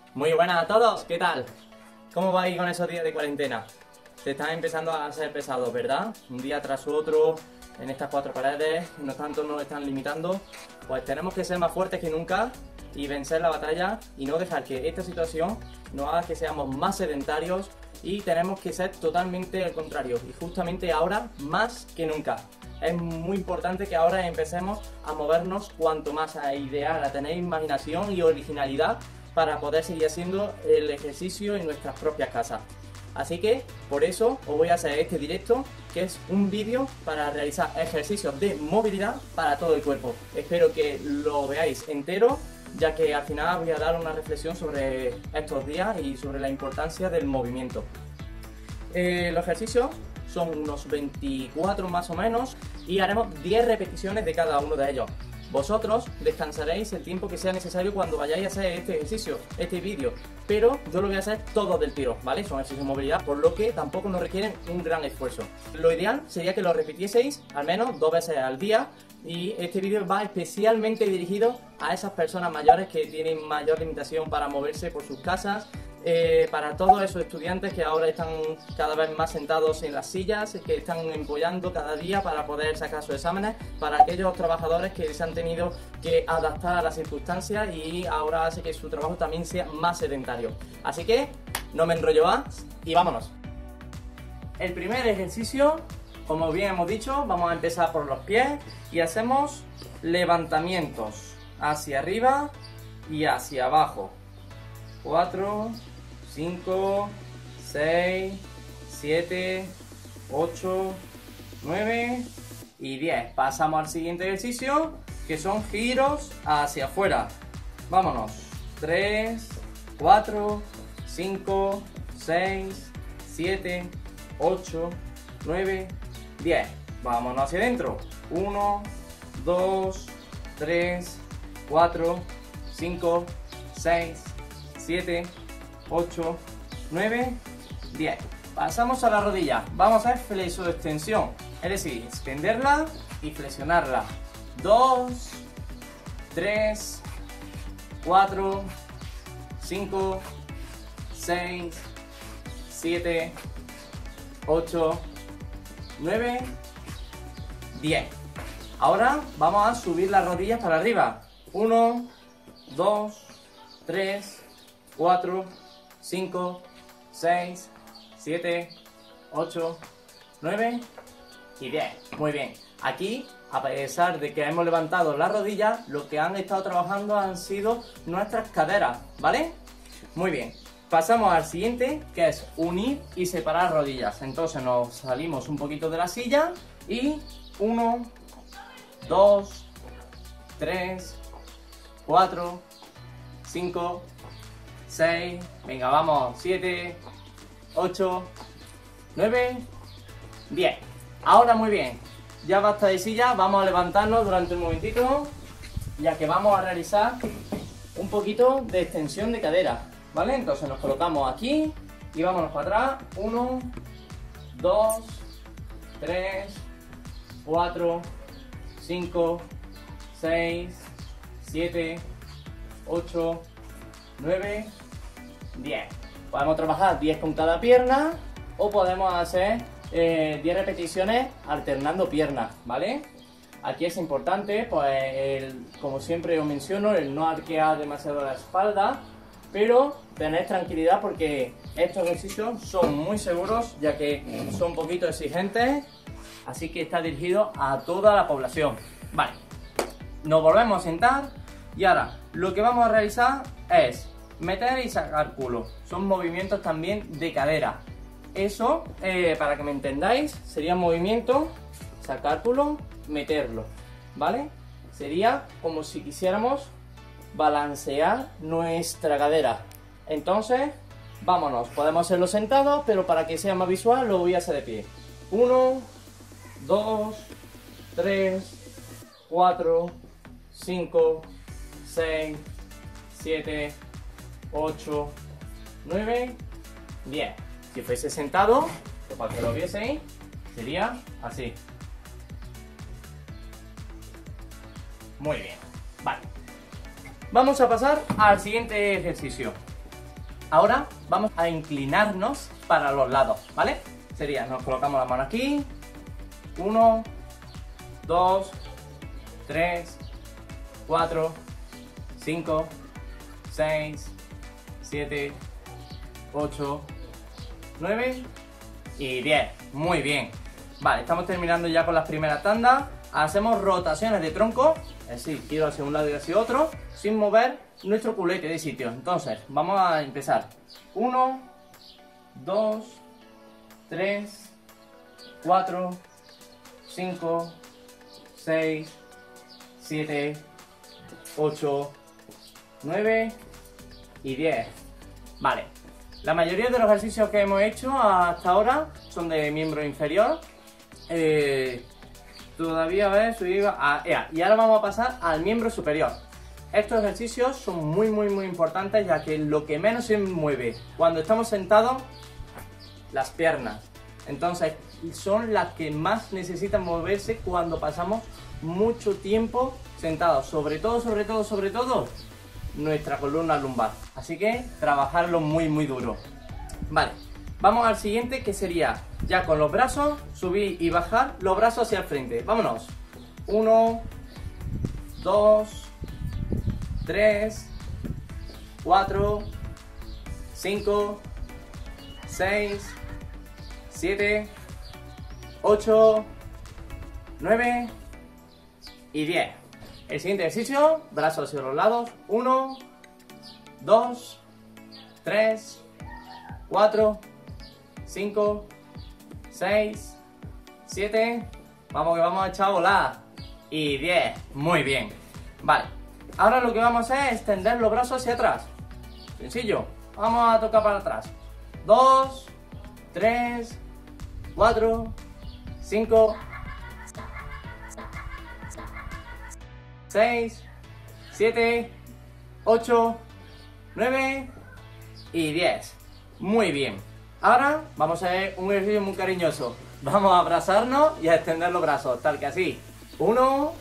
Muy buenas a todos, ¿qué tal? ¿Cómo vais con esos días de cuarentena? Se están empezando a ser pesados, ¿verdad? Un día tras otro, en estas cuatro paredes, no tanto nos están limitando. Pues tenemos que ser más fuertes que nunca y vencer la batalla y no dejar que esta situación nos haga que seamos más sedentarios, y tenemos que ser totalmente al contrario, y justamente ahora más que nunca. Es muy importante que ahora empecemos a movernos cuanto más, a idear, a tener imaginación y originalidad para poder seguir haciendo el ejercicio en nuestras propias casas. Así que por eso os voy a hacer este directo, que es un vídeo para realizar ejercicios de movilidad para todo el cuerpo. Espero que lo veáis entero, ya que al final voy a dar una reflexión sobre estos días y sobre la importancia del movimiento. Los ejercicios son unos 24 más o menos y haremos 10 repeticiones de cada uno de ellos. Vosotros descansaréis el tiempo que sea necesario cuando vayáis a hacer este ejercicio, este vídeo, pero yo lo voy a hacer todo del tiro, ¿vale? Son ejercicios de movilidad, por lo que tampoco nos requieren un gran esfuerzo. Lo ideal sería que lo repitieseis al menos 2 veces al día, y este vídeo va especialmente dirigido a esas personas mayores que tienen mayor limitación para moverse por sus casas. Para todos esos estudiantes que ahora están cada vez más sentados en las sillas, que están empollando cada día para poder sacar sus exámenes, para aquellos trabajadores que se han tenido que adaptar a las circunstancias y ahora hace que su trabajo también sea más sedentario. Así que no me enrollo más y vámonos. El primer ejercicio, como bien hemos dicho, vamos a empezar por los pies y hacemos levantamientos hacia arriba y hacia abajo. 4, 5, 6, 7, 8, 9 y 10. Pasamos al siguiente ejercicio, que son giros hacia afuera. Vámonos. 3, 4, 5, 6, 7, 8, 9, 10. Vámonos hacia adentro. 1, 2, 3, 4, 5, 6, 7, 8, 9, 10. Pasamos a la rodilla. Vamos a hacer flexo-extensión, es decir, extenderla y flexionarla. 2, 3, 4, 5, 6, 7, 8, 9, 10. Ahora vamos a subir las rodillas para arriba. 1, 2, 3, 4, 5, 6, 7, 8, 9 y 10. Muy bien. Aquí, a pesar de que hemos levantado las rodillas, lo que han estado trabajando han sido nuestras caderas, ¿vale? Muy bien. Pasamos al siguiente, que es unir y separar rodillas. Entonces nos salimos un poquito de la silla y 1, 2, 3, 4, 5, 6, venga, vamos, 7, 8, 9, 10. Ahora muy bien, ya basta de silla, vamos a levantarnos durante un momentito, ya que vamos a realizar un poquito de extensión de cadera, ¿vale? Entonces nos colocamos aquí y vámonos para atrás. 1, 2, 3, 4, 5, 6, 7, 8, 9, 10. Podemos trabajar 10 con cada pierna o podemos hacer 10 repeticiones alternando piernas, ¿vale? Aquí es importante, pues, como siempre os menciono, el no arquear demasiado la espalda, pero tened tranquilidad porque estos ejercicios son muy seguros, ya que son un poquito exigentes, así que está dirigido a toda la población. Vale, nos volvemos a sentar y ahora lo que vamos a realizar es meter y sacar culo. Son movimientos también de cadera. Eso, para que me entendáis, sería movimiento, sacar culo, meterlo, ¿vale? Sería como si quisiéramos balancear nuestra cadera. Entonces, vámonos. Podemos hacerlo sentados, pero para que sea más visual lo voy a hacer de pie. 1, 2, 3, 4, 5, 6, 7, 8, 9, 10. Si fuese sentado, pues para que lo vieseis, sería así. Muy bien. Vale. Vamos a pasar al siguiente ejercicio. Ahora vamos a inclinarnos para los lados, ¿vale? Sería, nos colocamos la mano aquí. 1, 2, 3, 4, 5, 6, 7, 8, 9 y 10. Muy bien. Vale, estamos terminando ya con las primeras tandas. Hacemos rotaciones de tronco, es decir, giro hacia un lado y hacia otro, sin mover nuestro culete de sitio. Entonces, vamos a empezar. 1, 2, 3, 4, 5, 6, 7, 8, 9 y 10. Vale, la mayoría de los ejercicios que hemos hecho hasta ahora son de miembro inferior. Todavía, a ver, y ahora vamos a pasar al miembro superior. Estos ejercicios son muy importantes, ya que lo que menos se mueve cuando estamos sentados, las piernas. Entonces, son las que más necesitan moverse cuando pasamos mucho tiempo sentados. Sobre todo, nuestra columna lumbar. Así que, trabajarlo muy duro. Vale, vamos al siguiente, que sería, ya con los brazos, subir y bajar los brazos hacia el frente. Vámonos. 1, 2, 3, 4, 5, 6, 7, 8, 9 y 10. El siguiente ejercicio, brazos hacia los lados. 1, 2, 3, 4, 5, 6, 7, vamos que vamos a echar a volar, y 10, muy bien. Vale, ahora lo que vamos a hacer es extender los brazos hacia atrás, sencillo, vamos a tocar para atrás, 2, 3, 4, 5, 6, 7, 8, 9 y 10, muy bien. Ahora vamos a hacer un ejercicio muy cariñoso. Vamos a abrazarnos y a extender los brazos, tal que así. 1,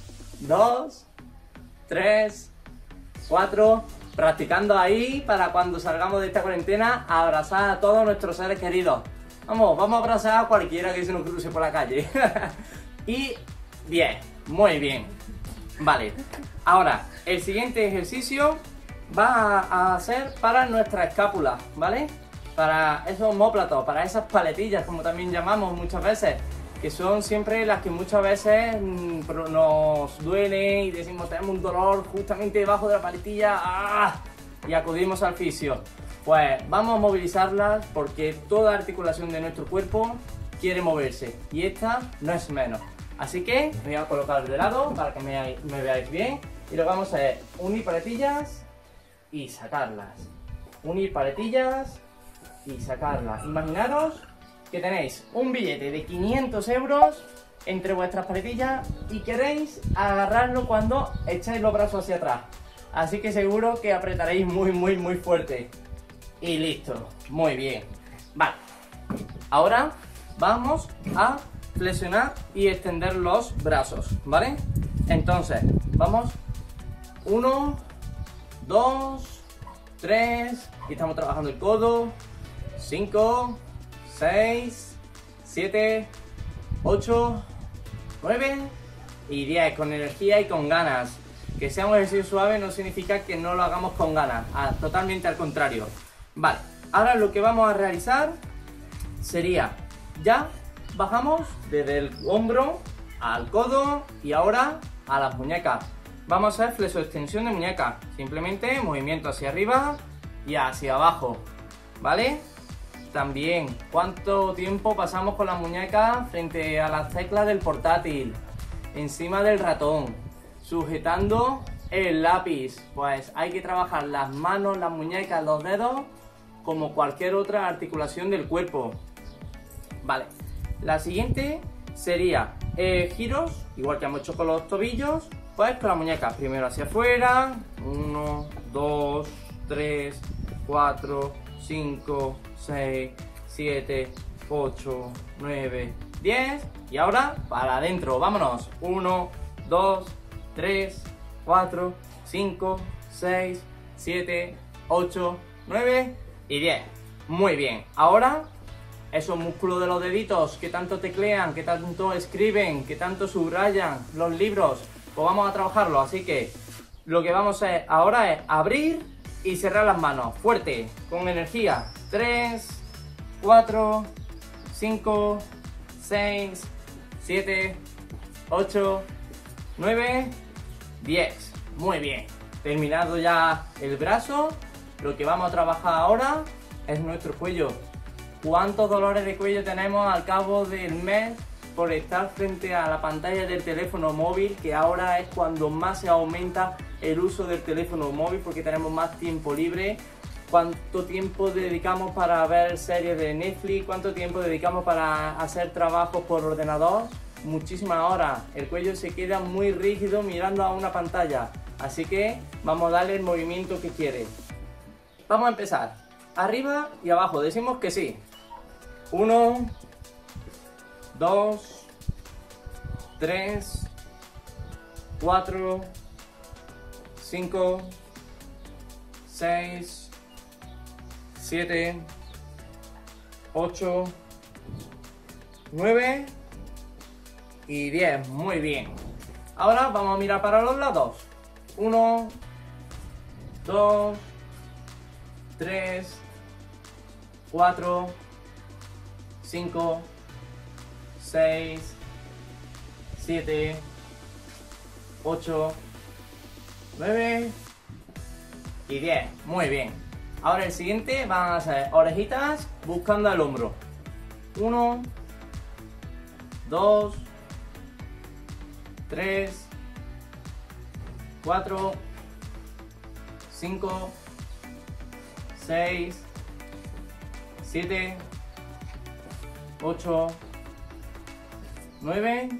2, 3, 4. Practicando ahí para cuando salgamos de esta cuarentena, abrazar a todos nuestros seres queridos. Vamos a abrazar a cualquiera que se nos cruce por la calle. Y 10. Muy bien. Vale. Ahora, el siguiente ejercicio va a ser para nuestra escápula, ¿vale? Para esos omóplatos, para esas paletillas, como también llamamos muchas veces, que son siempre las que muchas veces nos duelen y decimos tenemos un dolor justamente debajo de la paletilla, ¡ah!, y acudimos al fisio. Pues vamos a movilizarlas porque toda articulación de nuestro cuerpo quiere moverse y esta no es menos. Así que me voy a colocar de lado para que me veáis bien y lo vamos a hacer: unir paletillas y sacarlas, unir paletillas y sacarla. Imaginaros que tenéis un billete de 500 euros entre vuestras paletillas y queréis agarrarlo cuando echáis los brazos hacia atrás. Así que seguro que apretaréis muy fuerte. Y listo. Muy bien. Vale. Ahora vamos a flexionar y extender los brazos, ¿vale? Entonces, vamos. 1, 2, 3. Y estamos trabajando el codo. 5, 6, 7, 8, 9 y 10, con energía y con ganas. Que sea un ejercicio suave no significa que no lo hagamos con ganas, totalmente al contrario. Vale, ahora lo que vamos a realizar sería, ya bajamos desde el hombro al codo y ahora a las muñecas. Vamos a hacer flexo-extensión de muñecas, simplemente movimiento hacia arriba y hacia abajo, ¿vale? También, ¿cuánto tiempo pasamos con las muñecas frente a las teclas del portátil? Encima del ratón, sujetando el lápiz. Pues hay que trabajar las manos, las muñecas, los dedos, como cualquier otra articulación del cuerpo. Vale, la siguiente sería giros, igual que hemos hecho con los tobillos, pues con las muñecas. Primero hacia afuera, 1, 2, 3, 4, 5, 6, 7, 8, 9, 10. Y ahora para adentro, vámonos. 1, 2, 3, 4, 5, 6, 7, 8, 9 y 10. Muy bien. Ahora, esos músculos de los deditos que tanto teclean, que tanto escriben, que tanto subrayan los libros, pues vamos a trabajarlo. Así que lo que vamos a hacer ahora es abrir y cerrar las manos. Fuerte, con energía. 3, 4, 5, 6, 7, 8, 9, 10. Muy bien. Terminado ya el brazo, lo que vamos a trabajar ahora es nuestro cuello. ¿Cuántos dolores de cuello tenemos al cabo del mes por estar frente a la pantalla del teléfono móvil? Que ahora es cuando más se aumenta el uso del teléfono móvil porque tenemos más tiempo libre. ¿Cuánto tiempo dedicamos para ver series de Netflix? ¿Cuánto tiempo dedicamos para hacer trabajos por ordenador? Muchísimas horas. El cuello se queda muy rígido mirando a una pantalla. Así que vamos a darle el movimiento que quiere. Vamos a empezar. Arriba y abajo. Decimos que sí. 1, 2, 3, 4, 5, 6, 7, 8, 9 y 10. Muy bien. Ahora vamos a mirar para los lados. 1, 2, 3, 4, 5, 6, 7, 8, 9 y 10. Muy bien. Ahora el siguiente van a ser orejitas buscando el hombro. 1, 2, 3, 4, 5, 6, 7, 8, 9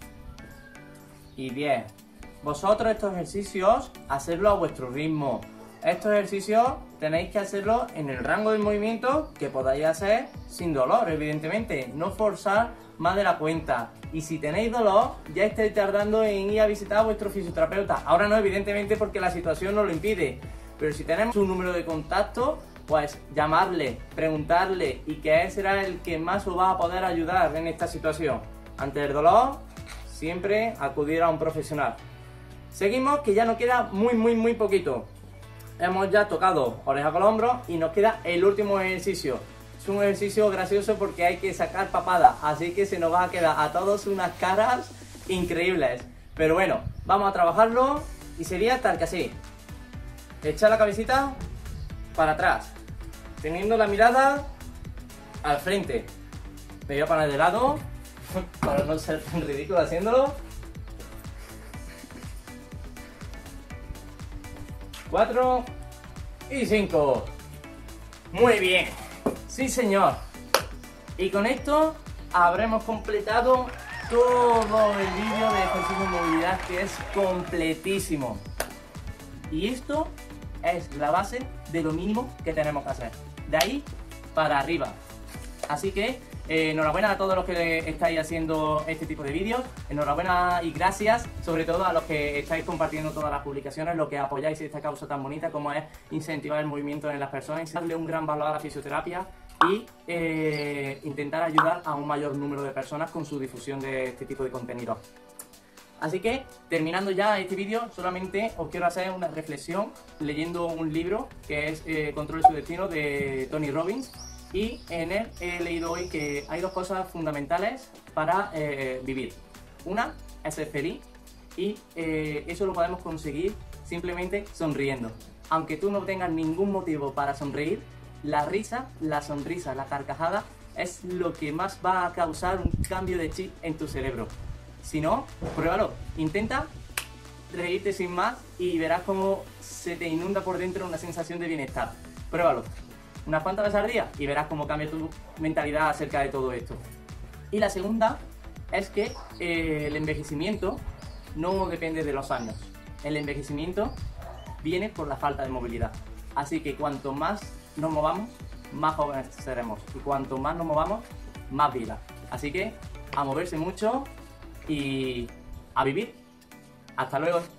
y 10. Vosotros estos ejercicios, hacerlo a vuestro ritmo. Estos ejercicios tenéis que hacerlo en el rango de movimiento que podáis hacer sin dolor, evidentemente. No forzar más de la cuenta. Y si tenéis dolor, ya estáis tardando en ir a visitar a vuestro fisioterapeuta. Ahora no, evidentemente, porque la situación no lo impide. Pero si tenemos un número de contacto, pues llamarle, preguntarle, y que él será el que más os va a poder ayudar en esta situación. Ante el dolor, siempre acudir a un profesional. Seguimos, que ya nos queda muy poquito. Hemos ya tocado oreja con hombro y nos queda el último ejercicio. Es un ejercicio gracioso porque hay que sacar papada, así que se nos va a quedar a todos unas caras increíbles. Pero bueno, vamos a trabajarlo y sería tal que así. Echar la cabecita para atrás, teniendo la mirada al frente. Me voy a poner de lado para no ser tan ridículo haciéndolo. 4 y 5. Muy bien. Sí, señor. Y con esto habremos completado todo el vídeo de ejercicio de movilidad, que es completísimo. Y esto es la base de lo mínimo que tenemos que hacer. De ahí para arriba. Así que enhorabuena a todos los que estáis haciendo este tipo de vídeos. Enhorabuena y gracias sobre todo a los que estáis compartiendo todas las publicaciones, los que apoyáis esta causa tan bonita como es incentivar el movimiento en las personas, darle un gran valor a la fisioterapia y intentar ayudar a un mayor número de personas con su difusión de este tipo de contenido. Así que, terminando ya este vídeo, solamente os quiero hacer una reflexión leyendo un libro que es Controle su destino, de Tony Robbins. Y en él he leído hoy que hay dos cosas fundamentales para vivir. Una es ser feliz, y eso lo podemos conseguir simplemente sonriendo. Aunque tú no tengas ningún motivo para sonreír, la risa, la sonrisa, la carcajada es lo que más va a causar un cambio de chip en tu cerebro. Si no, pruébalo. Intenta reírte sin más y verás cómo se te inunda por dentro una sensación de bienestar. Pruébalo unas cuantas veces al día y verás cómo cambia tu mentalidad acerca de todo esto. Y la segunda es que el envejecimiento no depende de los años. El envejecimiento viene por la falta de movilidad. Así que cuanto más nos movamos, más jóvenes seremos. Y cuanto más nos movamos, más vida. Así que a moverse mucho y a vivir. Hasta luego.